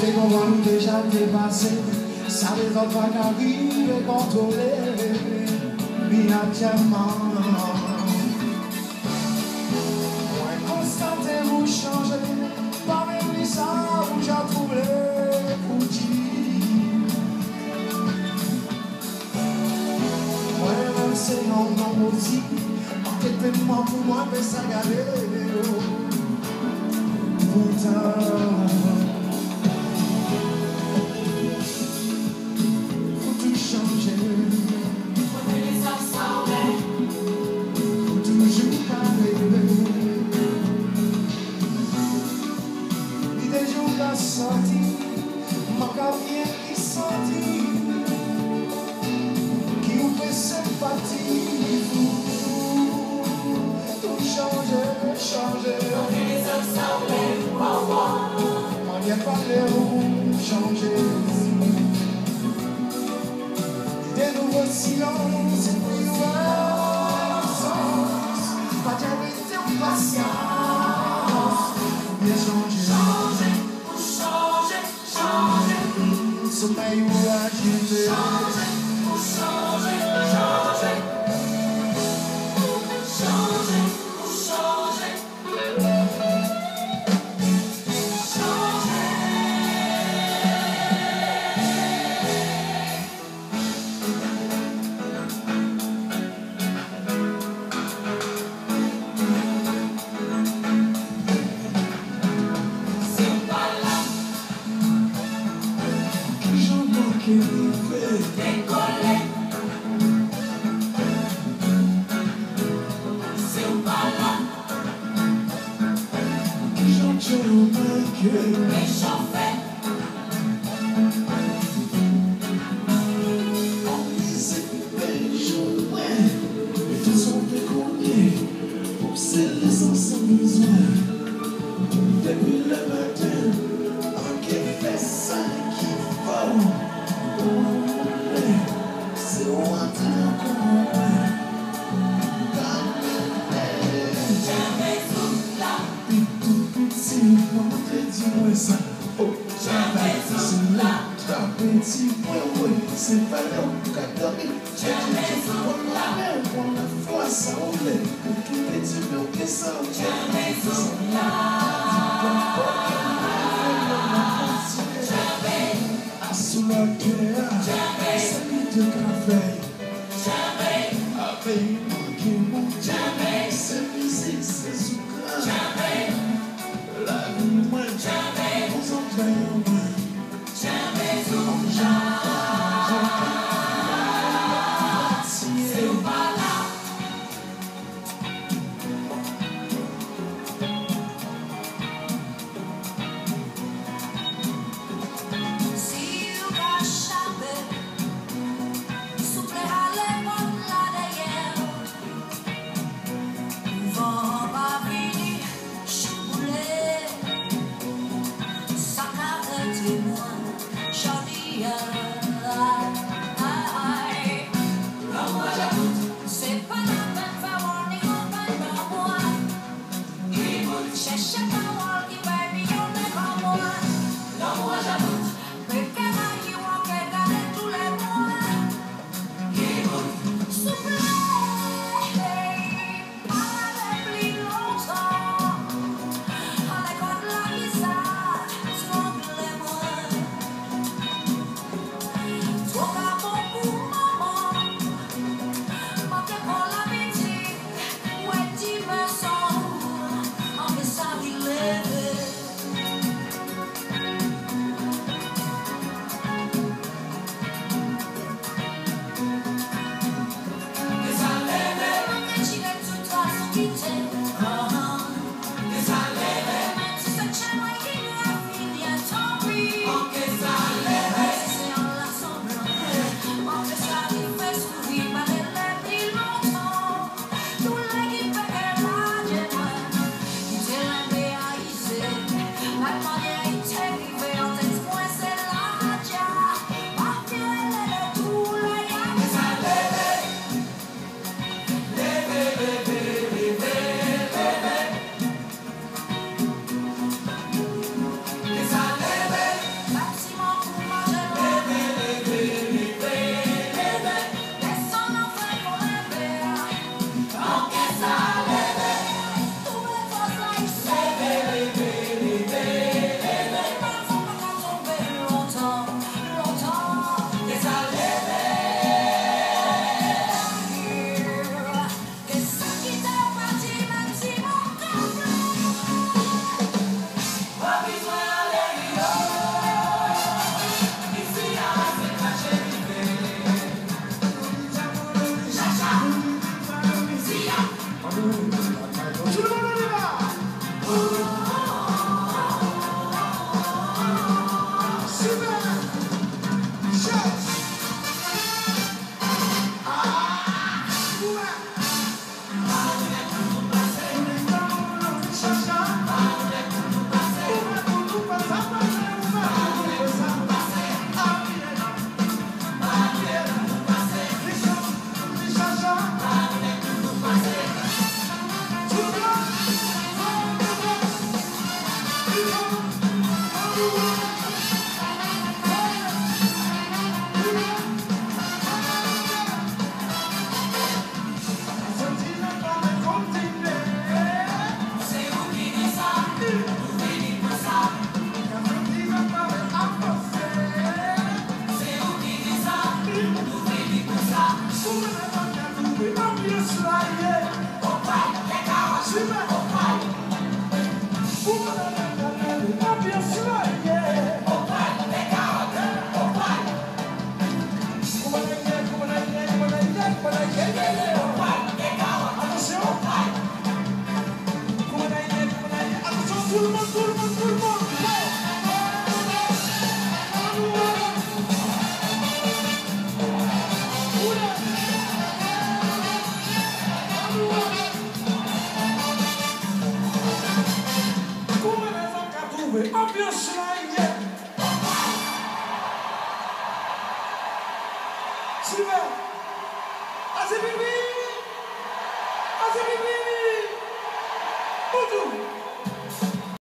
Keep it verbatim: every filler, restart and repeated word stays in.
T'es qu'on nous déjà dépassé, ça ne va pas qu'arriver contrôler, bien diamant. Moi constater vous changer, par même ça vous j'ai trouvé pour dire. Moi-même c'est non non aussi, entêtement pour moi mais ça galère. Pourtant sorti, ma carrière qui sorti, qui vous fait sympathie, tout changer, changer. On n'y a pas l'air où changer. Des nouveaux silences, et puis nouvelles sens, pas d'arrêter en patience, bien changer. Sommeil ou agité. Changer, pour changer, changer. Changer, pour changer. Décoller. C'est un ballon. Réchauffé. On visite les jours, et tout son décoller. Pour celles sans besoin. Depuis le matin, on fait ça qui va. C'est où entrer qu'on jamais tout là. tout petit, maman te dit-moi ça. Oh, jamais tout là. Trop petit, oui, oui, c'est pas là où t'as dormi. Jamais tout là. Pour la fois, ça roulait. Tout petit, mais on fait ça. Jamais tout là. Sous la terre, c'est de café. Jamais. Avec manqué mon Jamais. C'est musique, c'est sucre. Jamais. La vie, moi, Jamais. on s'en fait en main. Jamais tout là. C'est un ballon. Sacada jouer. Ambiance là, yeah. Super. Assez bibi. Assez bibi. Boudou.